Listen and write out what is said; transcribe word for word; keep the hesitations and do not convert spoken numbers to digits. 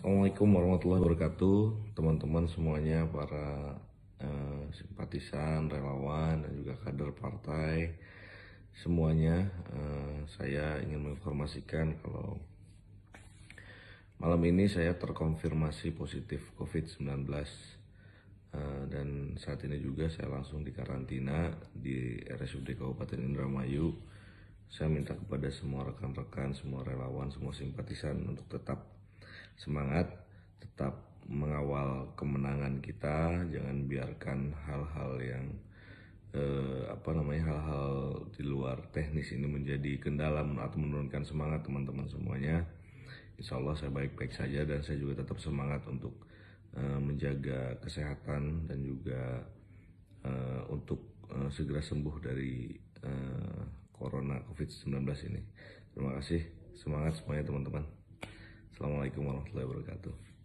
Assalamualaikum warahmatullahi wabarakatuh, teman-teman semuanya, para eh, simpatisan, relawan, dan juga kader partai semuanya. eh, saya ingin menginformasikan kalau malam ini saya terkonfirmasi positif covid sembilan belas. Eh, dan saat ini juga saya langsung dikarantina di R S U D Kabupaten Indramayu. Saya minta kepada semua rekan-rekan, semua relawan, semua simpatisan untuk tetap semangat, tetap mengawal kemenangan kita. Jangan biarkan hal-hal yang eh, apa namanya hal-hal di luar teknis ini menjadi kendala atau menurunkan semangat teman-teman semuanya. Insya Allah saya baik-baik saja, dan saya juga tetap semangat untuk uh, menjaga kesehatan dan juga uh, untuk uh, segera sembuh dari uh, corona covid sembilan belas ini. Terima kasih, semangat semuanya teman-teman. Assalamualaikum warahmatullahi wabarakatuh.